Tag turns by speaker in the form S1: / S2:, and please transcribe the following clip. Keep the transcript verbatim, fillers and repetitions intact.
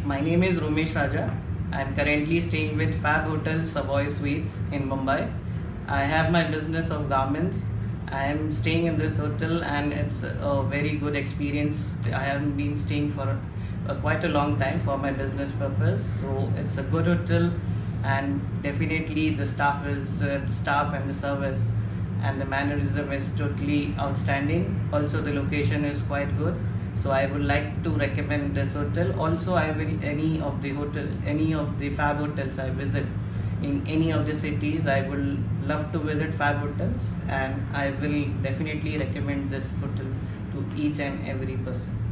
S1: My name is Romesh Raja. I am currently staying with FabHotel Savoy Suites in Mumbai. I have my business of garments. I am staying in this hotel and it's a very good experience. I have been staying for a, quite a long time for my business purpose. So it's a good hotel and definitely the staff is uh, the staff and the service and the mannerism is totally outstanding. Also the location is quite good. So I would like to recommend this hotel. Also I will any of the hotel, any of the Fab hotels I visit in any of the cities, I will love to visit Fab hotels and I will definitely recommend this hotel to each and every person.